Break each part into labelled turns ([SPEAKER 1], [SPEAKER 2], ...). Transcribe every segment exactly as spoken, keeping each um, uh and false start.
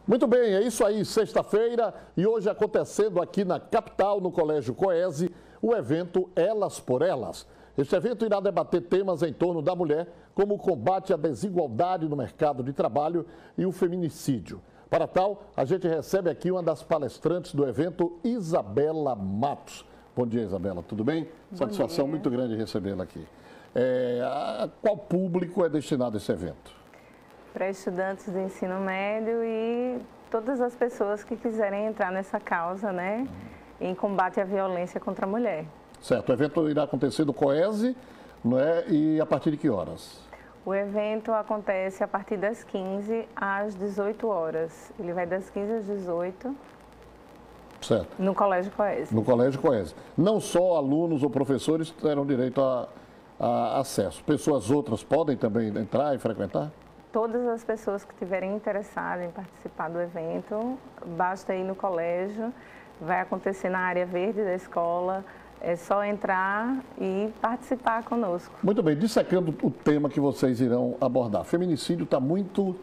[SPEAKER 1] Muito bem, é isso aí, sexta-feira e hoje acontecendo aqui na capital, no Colégio Coese, o evento Elas por Elas. Este evento irá debater temas em torno da mulher, como o combate à desigualdade no mercado de trabalho e o feminicídio. Para tal, a gente recebe aqui uma das palestrantes do evento, Isabela Matos. Bom dia, Isabela, tudo bem?
[SPEAKER 2] Bom
[SPEAKER 1] Satisfação
[SPEAKER 2] dia.
[SPEAKER 1] muito grande recebê-la aqui. É, a qual público é destinado esse evento?
[SPEAKER 2] Para estudantes de ensino médio e todas as pessoas que quiserem entrar nessa causa, né, em combate à violência contra a mulher.
[SPEAKER 1] Certo, o evento irá acontecer no Coese, não é? E a partir de que horas?
[SPEAKER 2] O evento acontece a partir das quinze às dezoito horas. Ele vai das quinze às dezoito.
[SPEAKER 1] Certo.
[SPEAKER 2] No Colégio Coese.
[SPEAKER 1] No Colégio Coese. Não só alunos ou professores terão direito a, a acesso. Pessoas outras podem também entrar e frequentar?
[SPEAKER 2] Todas as pessoas que estiverem interessadas em participar do evento, basta ir no colégio, vai acontecer na área verde da escola, é só entrar e participar conosco.
[SPEAKER 1] Muito bem, dissecando o tema que vocês irão abordar. Feminicídio está muito,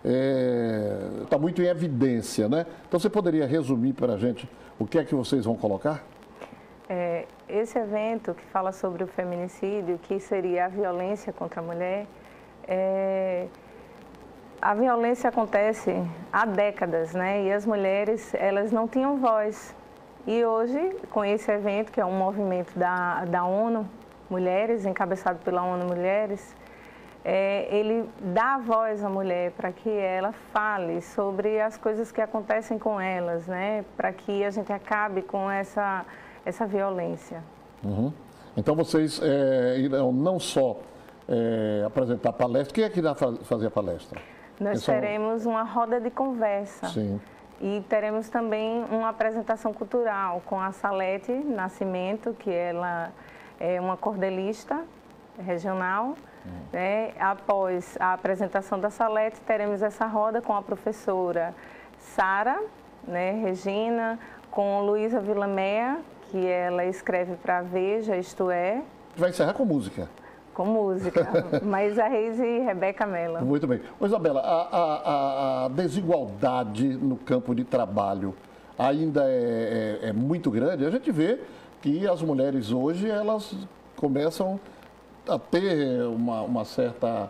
[SPEAKER 1] é, tá muito em evidência, né? Então você poderia resumir para a gente o que é que vocês vão colocar?
[SPEAKER 2] É, esse evento que fala sobre o feminicídio, que seria a violência contra a mulher, é, a violência acontece há décadas, né? E as mulheres, elas não tinham voz. E hoje, com esse evento, que é um movimento da, da ONU Mulheres, encabeçado pela ONU Mulheres, é, ele dá voz à mulher para que ela fale sobre as coisas que acontecem com elas, né? Para que a gente acabe com essa, essa violência.
[SPEAKER 1] Uhum. Então vocês é, irão não só é, apresentar palestra, quem é que irá fazer a palestra?
[SPEAKER 2] Nós teremos uma roda de conversa.
[SPEAKER 1] Sim.
[SPEAKER 2] E teremos também uma apresentação cultural com a Salete Nascimento, que ela é uma cordelista regional. Hum. Né? Após a apresentação da Salete, teremos essa roda com a professora Sara, né, Regina, com Luísa Vilamea, que ela escreve para a Veja, isto é.
[SPEAKER 1] Vai encerrar com música.
[SPEAKER 2] Com música, Maísa Reis e Rebeca Mello.
[SPEAKER 1] Muito bem. Ô, Isabela, a, a, a desigualdade no campo de trabalho ainda é, é, é muito grande. A gente vê que as mulheres hoje, elas começam a ter uma, uma certa...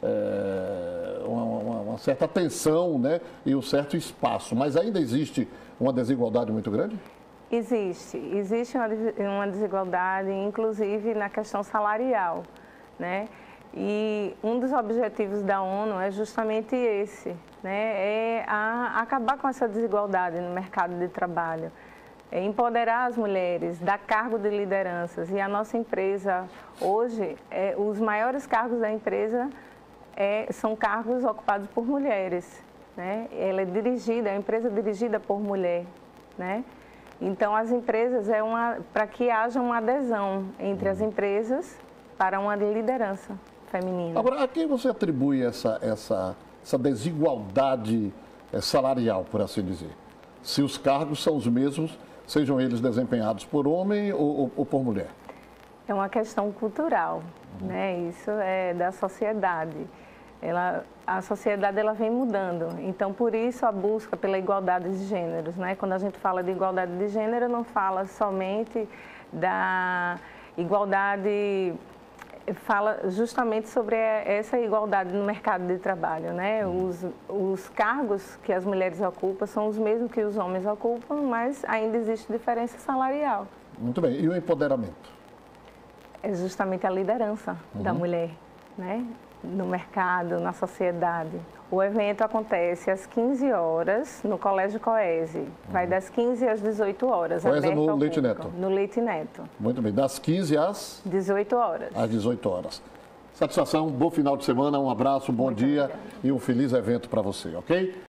[SPEAKER 1] É, uma, uma, uma certa atenção, né, e um certo espaço, mas ainda existe uma desigualdade muito grande?
[SPEAKER 2] Existe, existe uma, uma desigualdade, inclusive na questão salarial. Né? E um dos objetivos da ONU é justamente esse, né? É a, acabar com essa desigualdade no mercado de trabalho, é empoderar as mulheres, dar cargo de lideranças. E a nossa empresa, hoje, é, os maiores cargos da empresa é, são cargos ocupados por mulheres. Né? Ela é dirigida, é uma empresa dirigida por mulher. Né? Então, as empresas, é uma, para que haja uma adesão entre as empresas para uma liderança feminina.
[SPEAKER 1] Agora, a quem você atribui essa, essa, essa desigualdade salarial, por assim dizer? Se os cargos são os mesmos, sejam eles desempenhados por homem ou, ou, ou por mulher?
[SPEAKER 2] É uma questão cultural, uhum. né? Isso é da sociedade. Ela, a sociedade ela vem mudando, então por isso a busca pela igualdade de gêneros. Né? Quando a gente fala de igualdade de gênero, não fala somente da igualdade... fala justamente sobre essa igualdade no mercado de trabalho, né? Os, os cargos que as mulheres ocupam são os mesmos que os homens ocupam, mas ainda existe diferença salarial.
[SPEAKER 1] Muito bem. E o empoderamento?
[SPEAKER 2] É justamente a liderança uhum. da mulher, né? No mercado, na sociedade. O evento acontece às quinze horas no Colégio Coese. Vai uhum. das quinze às dezoito horas.
[SPEAKER 1] Coese no Leite Neto?
[SPEAKER 2] No Leite Neto.
[SPEAKER 1] Muito bem. Das quinze às?
[SPEAKER 2] dezoito horas.
[SPEAKER 1] Às dezoito horas. Satisfação, bom final de semana, um abraço, um bom Muito dia obrigada. E um feliz evento para você, ok?